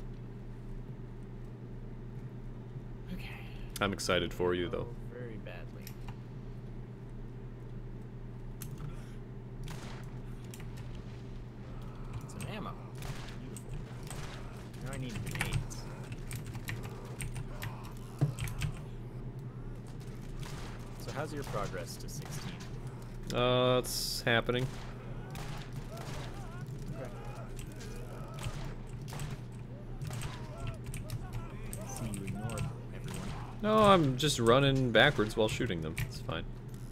Okay. I'm excited for you, though. Oh, very badly. Some ammo. Beautiful. Now I need grenades. So how's your progress to sixteen? Uh, it's happening. Okay. I see you ignored everyone. No, I'm just running backwards while shooting them. It's fine.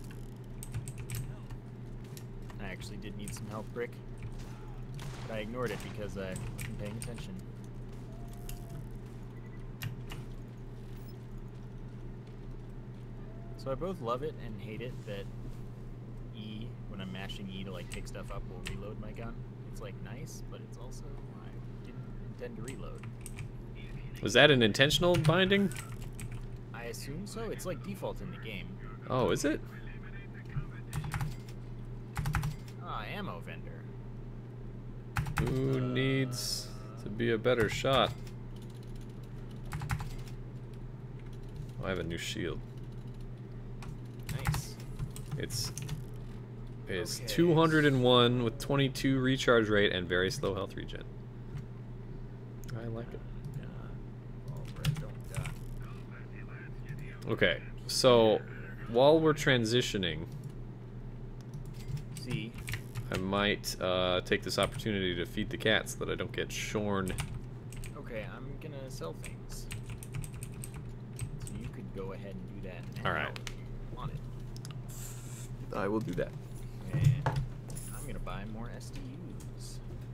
I actually did need some help, Brick. But I ignored it because I wasn't paying attention. So I both love it and hate it that E, when I'm mashing E to like pick stuff up, will reload my gun. It's like nice, but it's also, I didn't intend to reload. Was that an intentional binding? I assume so. It's like default in the game. Oh, is it? Ah, ammo vendor. Who Uh, needs to be a better shot? Oh, I have a new shield. Nice. It's it's Okay. two hundred one with twenty-two recharge rate and very slow health regen. I like it. Uh, all red don't got. Okay, so while we're transitioning, See, I might uh, take this opportunity to feed the cats so that I don't get shorn. okay, I'm gonna sell things. So you could go ahead and do that now. All right. If you want it. I will do that. And I'm gonna buy more S D Us.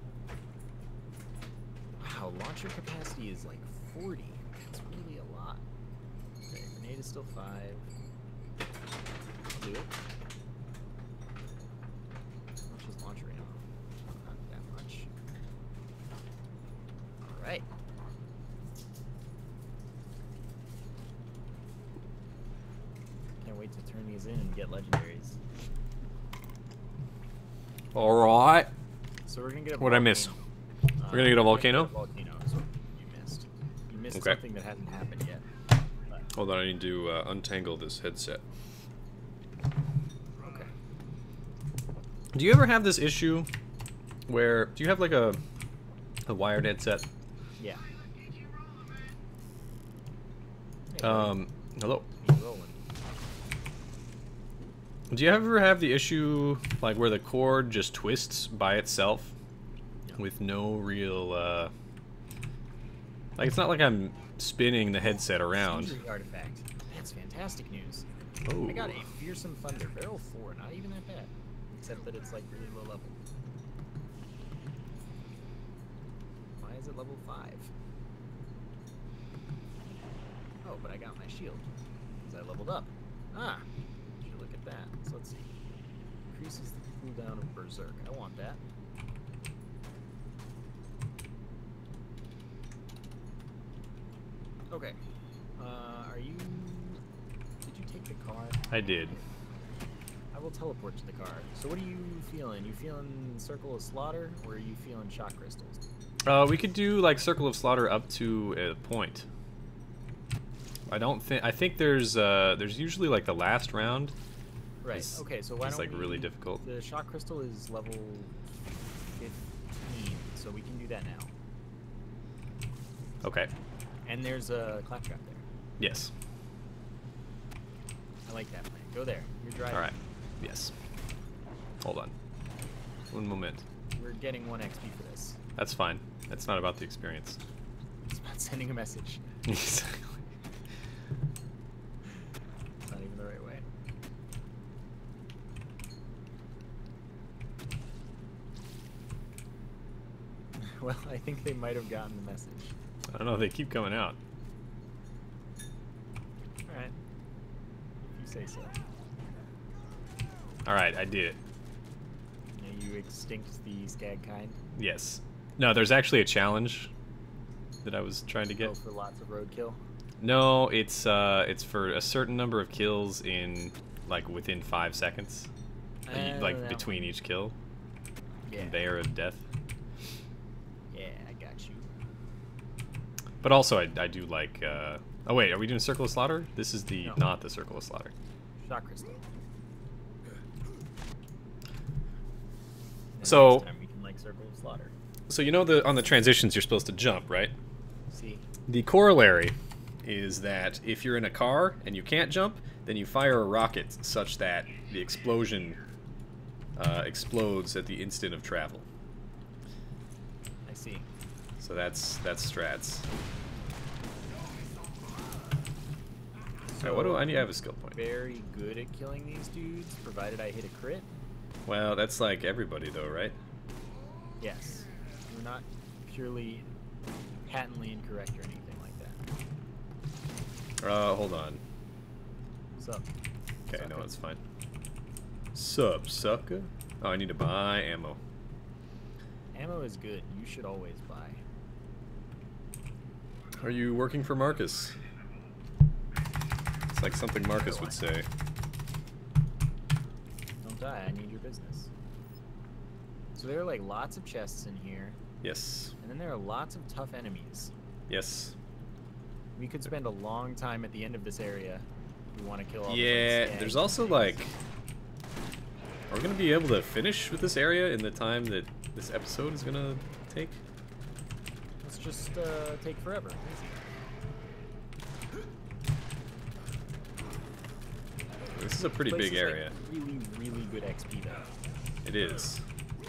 Wow, launcher capacity is like forty. That's really a lot. Okay, grenade is still five. I'll do it. How much is launcher ammo? Not that much. Alright. Can't wait to turn these in and get legendaries. All right. So we're gonna get a What'd I miss? volcano. We're gonna get a Uh, volcano? Volcano is what you missed. You missed Okay. something that hasn't happened yet. But, Hold on, I need to uh, untangle this headset. okay. Do you ever have this issue where do you have like a a wired headset? Yeah. Hey, Um, hello. buddy, you rolling. Do you ever have the issue like where the cord just twists by itself No. with no real uh like it's not like I'm spinning the headset around. Injury artifact. That's fantastic news. Oh. I got a fearsome thunder barrel four. Not even that bad, except that it's like really low level. Why is it level five? Oh, but I got my shield because I leveled up. Ah. Look at that. So let's see. Increases the cooldown of Berserk. I want that. Okay. Uh, are you... Did you take the car? I did. I will teleport to the car. So what are you feeling? You feeling Circle of Slaughter, or are you feeling Shock Crystals? Uh, we could do like Circle of Slaughter up to a point. I don't think. I think there's uh, there's usually like the last round. Right. It's- Okay. So why it's, don't like, we, really difficult. The Shock Crystal is level fifteen, so we can do that now. Okay. And there's a Claptrap there. Yes. I like that plan. Go there. You're driving. All right. Yes. Hold on. One moment. We're getting one X P for this. That's fine. That's not about the experience. It's about sending a message. Exactly. It's not even the right way. Well, I think they might have gotten the message. I don't know. They keep coming out. All right. If you say so. All right, I did it. Yeah, you extinct the skag kind. Yes. No, there's actually a challenge that I was trying to get. Oh, for lots of roadkill. No, it's uh, it's for a certain number of kills in like within five seconds, uh, you, like that between one. each kill. Yeah. Conveyor of death. Yeah, I got you. But also, I, I do like. Uh, oh wait, are we doing Circle of Slaughter? This is the No. not the Circle of Slaughter. Shock crystal. And So- next time we can like Circle of Slaughter. So you know the on the transitions you're supposed to jump, right? See. The corollary is that if you're in a car and you can't jump, then you fire a rocket such that the explosion uh, explodes at the instant of travel. I see. So that's that's strats. So Alright, what do I need? I have a skill point. Very good at killing these dudes, provided I hit a crit. Well, that's like everybody though, right? Yes. We're not purely patently incorrect or anything like that. Uh, hold on. What's up? Okay, Sucker? no, it's fine. Sup, sucker? Oh, I need to buy ammo. Ammo is good. You should always buy. Are you working for Marcus? It's like something Marcus would say. Don't die. I need your business. So there are like lots of chests in here, Yes. and then there are lots of tough enemies. Yes. We could spend a long time at the end of this area. If we want to kill all the Yeah, skags there's and also things. like... Are we going to be able to finish with this area in the time that this episode is going to take? Let's just uh, take forever. Easy. This is a pretty Place big is, like, area. really, really good X P though. It is.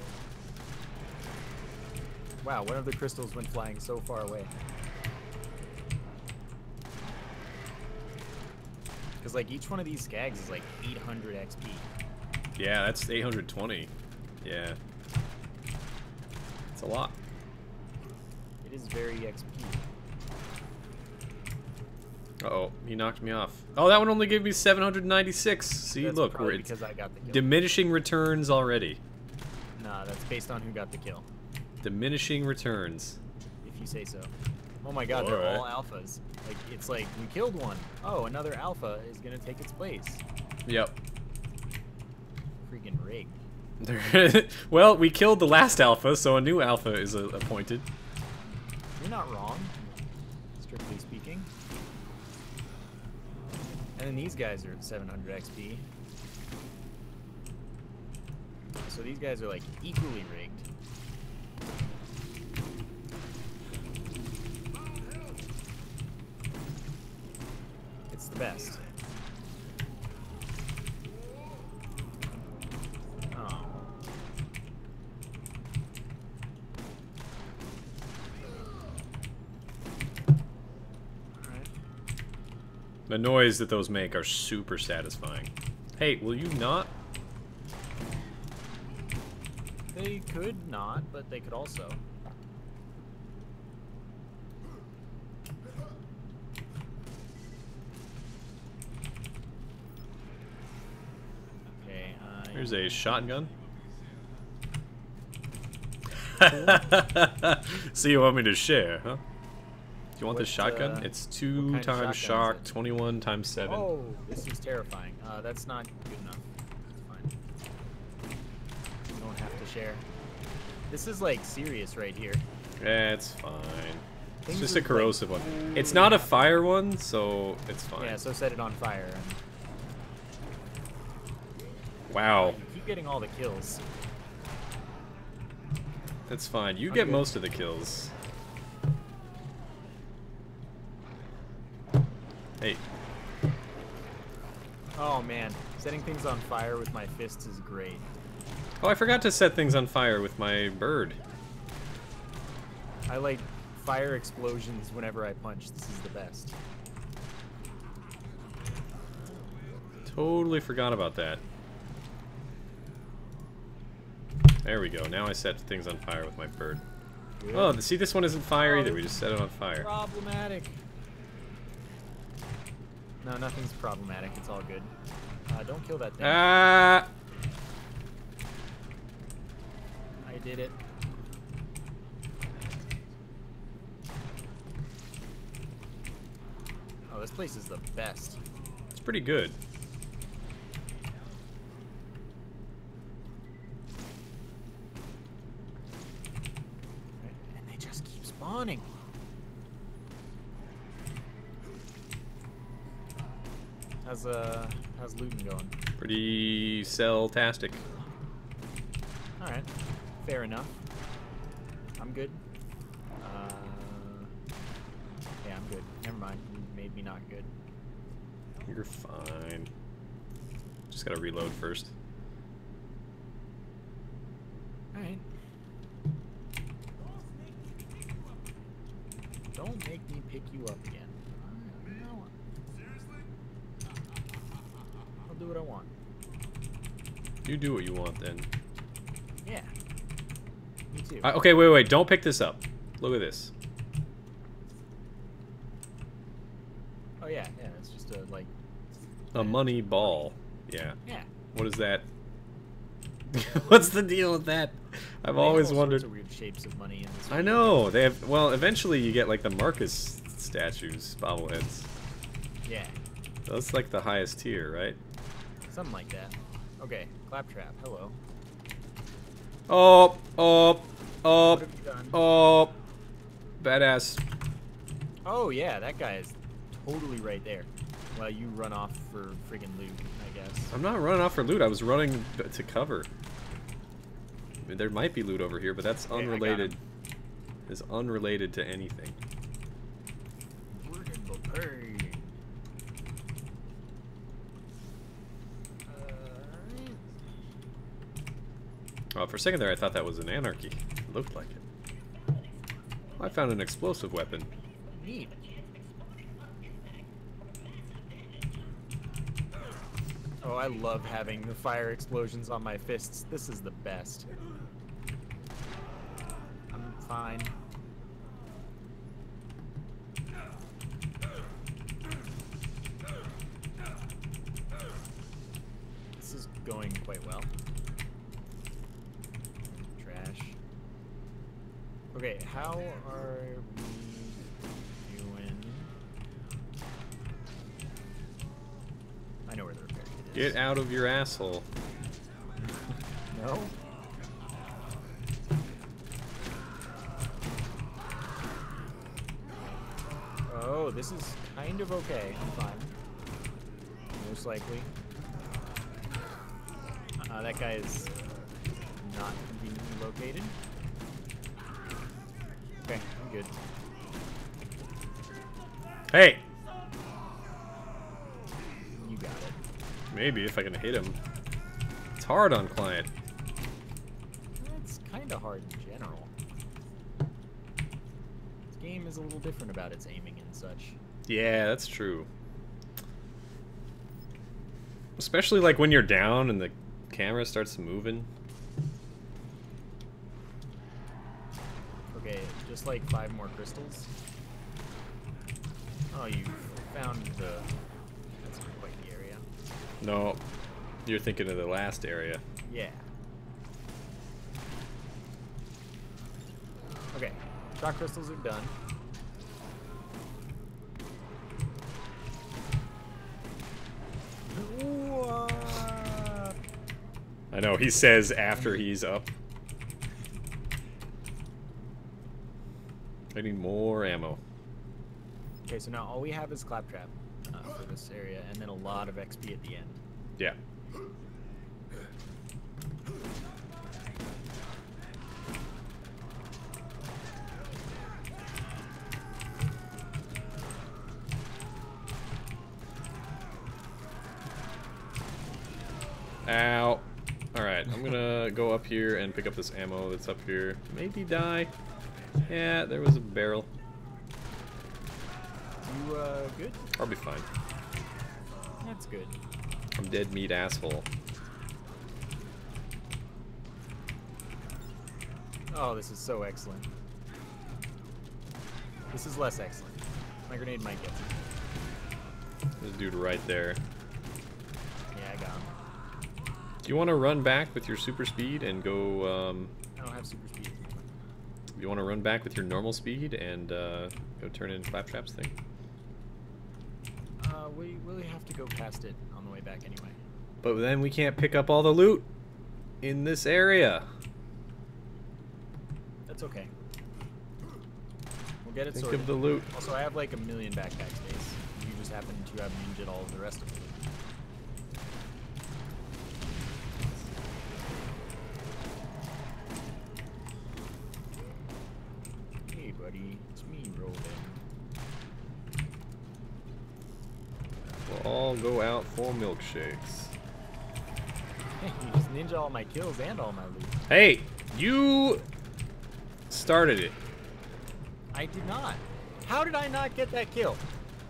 Wow, one of the crystals went flying so far away. Because like each one of these skags is like eight hundred X P. Yeah, that's eight hundred twenty. Yeah. It's a lot. It is very X P. Uh-oh, he knocked me off. Oh, that one only gave me seven hundred ninety-six. See, That's look, probably we're it's because I got the kill. diminishing returns already. Nah, that's based on who got the kill. Diminishing returns. If you say so. Oh my god, they're Alright. all alphas. Like, it's like, we killed one. Oh, another alpha is gonna take its place. Yep. Freaking rigged. Well, we killed the last alpha, so a new alpha is uh, appointed. You're not wrong, strictly speaking. And then these guys are at seven hundred X P. So these guys are like equally rigged. It's the best. Oh. Alright. The noise that those make are super satisfying. Hey, will you not? They could not, but they could also. Okay, I... Here's a shotgun. So you want me to share, huh? Do you want What, this shotgun? uh, It's what two kind of shotgun times is shock, it? twenty-one times seven. Oh, this is terrifying. Uh, that's not good enough. It's fine. You don't have to share. This is like serious right here. Yeah, it's fine. It's Things just are, a like, corrosive one. It's really not a happening. fire one, so it's fine. Yeah, so set it on fire. And Wow, you keep getting all the kills. that's fine. You I'm get good. most of the kills. Hey, Oh man, setting things on fire with my fists is great. oh, I forgot to set things on fire with my bird. I like fire explosions whenever I punch. This is the best. Totally forgot about that. There we go. Now I set things on fire with my bird. Good. Oh, see, this one isn't fire Oh, either. this We just set it on fire. Problematic. No, nothing's problematic. It's all good. Uh, don't kill that thing. Ah! I did it. Oh, this place is the best. It's pretty good. And they just keep spawning. How's uh, how's looting going? Pretty cell-tastic. All right, fair enough. I'm good. Uh, yeah, I'm good. Never mind. You made me not good. You're fine. Just gotta reload first. All right. Don't make me pick you up again. No. I'll do what I want. You do what you want then. Yeah. Me too. Uh, okay, wait, wait. Don't pick this up. Look at this. Oh yeah, yeah. It's just a like. A money ball. Yeah. Yeah. What is that? What's the deal with that? I've They have always all wondered. sorts of weird shapes of money in this. I game. know. They have. Well, eventually you get like the Marcus statues, bobbleheads. Yeah. That's like the highest tier, right? Something like that. Okay. Claptrap. Hello. Oh, oh, oh, What have you done? oh. Badass. Oh yeah, that guy is totally right there. Well, you run off for friggin' loot, I guess. I'm not running off for loot. I was running b- to cover. I mean, there might be loot over here, but that's Okay, I got unrelated. him. Is unrelated to anything. Oh, for a second there, I thought that was an anarchy. It looked like it. I found an explosive weapon. Neat. Oh, I love having the fire explosions on my fists. This is the best. I'm fine. This is going quite well. Trash. Okay, how are we doing? I know where the repair kit is. Get out of your asshole. No? Oh, this is kind of okay. I'm fine. Most likely. Uh, that guy is not conveniently located. Okay, I'm good. Hey! You got it. Maybe if I can hit him. It's hard on client. It's kind of hard in general. This game is a little different about its aiming and such. Yeah, that's true. Especially like when you're down and the camera starts moving. Okay, just like five more crystals. Oh, you found the... That's not quite the area. No, you're thinking of the last area. Yeah. Okay, shock crystals are done. What? I know, he says after he's up. I need more ammo. Okay, so now all we have is Claptrap uh, for this area, and then a lot of X P at the end. Yeah. Ow. Alright, I'm gonna go up here and pick up this ammo that's up here. Maybe die. Yeah, there was a barrel. You, uh, good? I'll be fine. That's good. I'm dead meat asshole. Oh, this is so excellent. This is less excellent. My grenade might get you. There's a dude right there. Yeah, I got him. Do you want to run back with your super speed and go, um... I don't have super speed. You want to run back with your normal speed and uh, go turn in Claptrap's thing? Uh, we really have to go past it on the way back anyway. But then we can't pick up all the loot in this area. That's okay. We'll get it Think sorted. of the loot. Also, I have like a million backpack space. You just happen to have ninja'd all of the rest of it. Hey, buddy. It's me, Rolling. We'll all go out for milkshakes. You just ninja all my kills and all my loot. Hey, you started it. I did not. How did I not get that kill?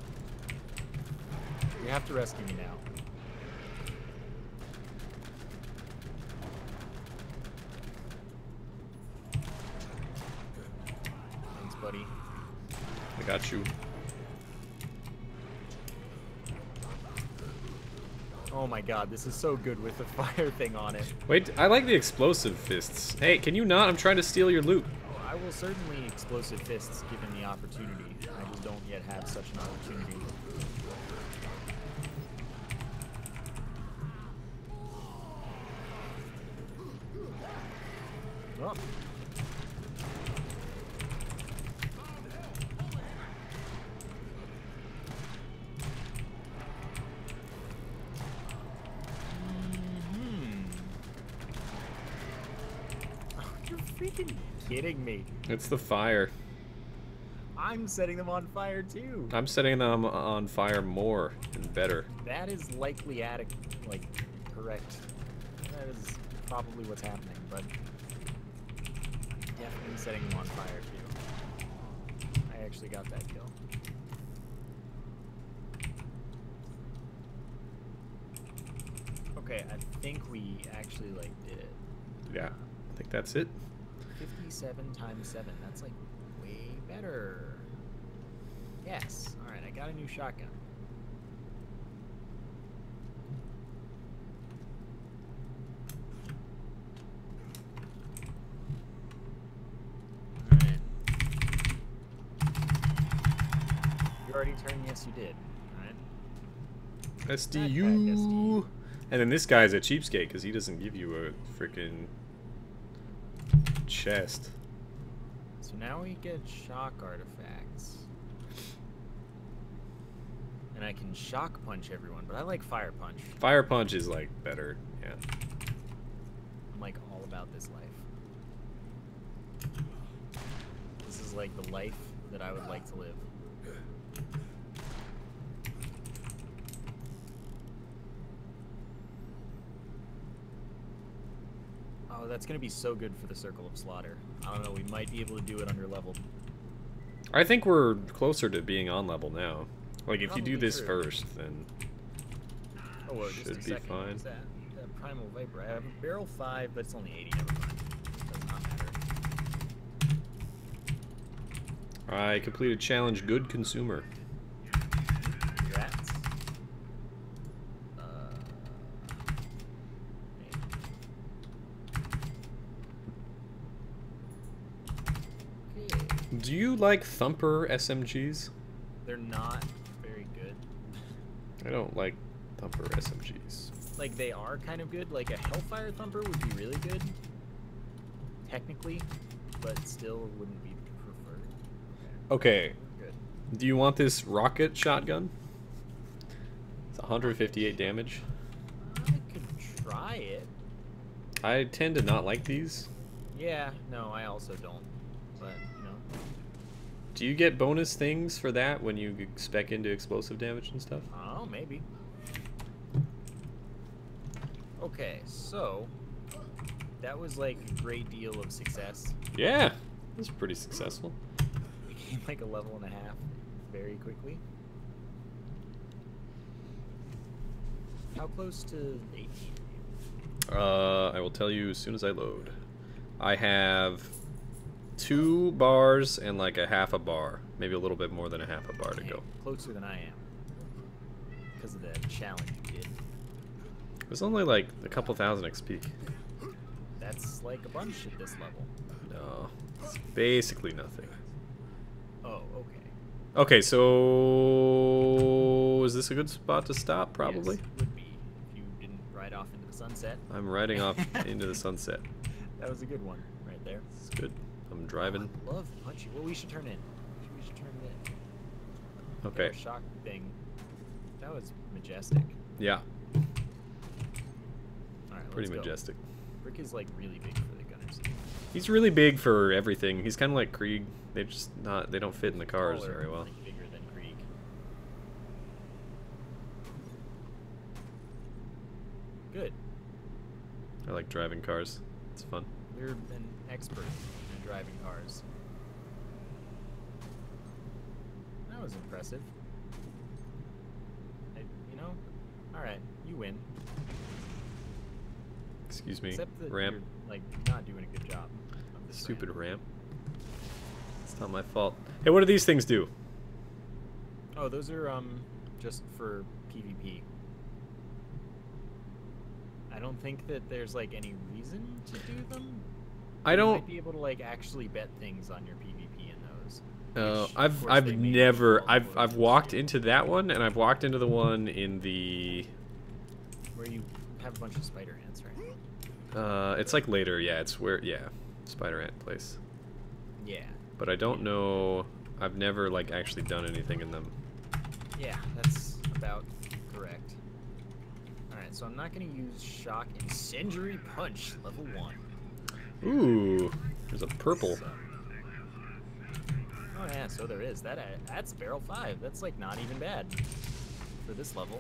You have to rescue me now. Thanks, buddy. I got you. Oh my god, this is so good with the fire thing on it. Wait, I like the explosive fists. Hey, can you not? I'm trying to steal your loot. Oh, I will certainly explosive fists given the opportunity. I just don't yet have such an opportunity. Oh. Freaking kidding me. It's the fire. I'm setting them on fire too. I'm setting them on fire more and better. That is likely adequate, like, correct. That is probably what's happening, but definitely setting them on fire too. I actually got that kill. Okay, I think we actually, like, did it. Yeah, I think that's it. fifty-seven times seven. That's like way better. Yes. Alright, I got a new shotgun. Alright. You already turned? Yes, you did. Alright. S D U. And then this guy's a cheapskate because he doesn't give you a freaking chest. So now we get shock artifacts. And I can shock punch everyone, but I like fire punch. Fire punch is like better, yeah. I'm like all about this life. This is like the life that I would like to live. Oh, that's gonna be so good for the Circle of Slaughter. I don't know, we might be able to do it under level. I think we're closer to being on level now. Like, if Probably you do this true. first, then Oh, whoa, just should a be second. fine. What's that? That Primal Viper. I have a barrel five, but it's only eighty. Never mind. Does not matter. I completed challenge good consumer. Rats. Uh, maybe. Okay. Do you like thumper S M Gs? They're not very good. I don't like thumper S M Gs. Like, they are kind of good. Like, a Hellfire Thumper would be really good. Technically. But still wouldn't be preferred. Okay. Good. Do you want this rocket shotgun? It's one hundred fifty-eight damage. I could try it. I tend to not like these. Yeah, no, I also don't. But, you know. Do you get bonus things for that when you spec into explosive damage and stuff? Oh, maybe. Okay, so that was like a great deal of success. Yeah, it's pretty successful. We gained like a level and a half very quickly. How close to eighteen? Uh, I will tell you as soon as I load. I have two bars and like a half a bar. maybe a little bit more than a half a bar to Hey, go. closer than I am. Because of the challenge you did. It was only like a couple thousand X P. That's like a bunch at this level. No, it's basically nothing. Oh, okay. Okay, so is this a good spot to stop? Probably. Yes, it would be if you didn't ride off into the sunset. I'm riding off into the sunset. That was a good one right there. It's good. I'm driving. Oh, I love punchy. Well, we should turn in. We should turn it in. Okay. Their shock thing. That was majestic. Yeah. All right, Pretty let's go. majestic. Brick is like really big for the gunners. He's really big for everything. He's kind of like Krieg. They just not. They don't fit in the cars Taller, very well. like, bigger than Krieg. Good. I like driving cars. It's fun. You're an expert in driving cars. That was impressive. I, you know, all right, you win. Excuse me. Except that Ramp. you're like not doing a good job. Of this Stupid ramp. ramp. It's not my fault. Hey, what do these things do? Oh, those are um just for PvP. I don't think that there's like any reason to do them. I You don't. might be able to like actually bet things on your PvP in those. Uh, which, of I've course, I've they may never fall I've for I've those walked too, into that one, and I've walked into the one in the. where you have a bunch of spider ants, right? Uh, it's like later, yeah. It's where yeah, Spider Ant place. Yeah. But I don't know. I've never like actually done anything in them. Yeah, that's about correct. Alright, so I'm not going to use Shock Incendiary Punch, level one. Ooh, there's a purple. So- oh yeah, so there is. That uh, That's barrel five. That's like not even bad for this level.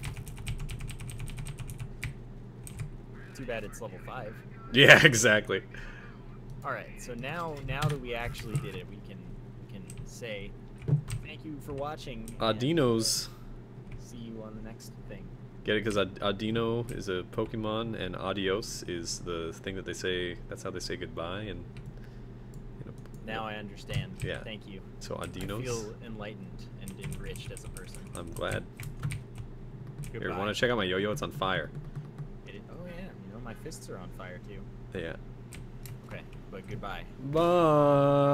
Too bad it's level five. Yeah, exactly. Alright, so now now that we actually did it, we can, we can say thank you for watching. and Audinos. See you on the next thing. Get it? Because Audino is a Pokemon, and adios is the thing that they say. That's how they say goodbye. And you know, Now I understand. Yeah. Thank you. so I Audinos. feel enlightened and enriched as a person. I'm glad. Goodbye. Here, want to check out my yo-yo? It's on fire. It, oh yeah, you know my fists are on fire too. Yeah. Okay, but goodbye. Bye.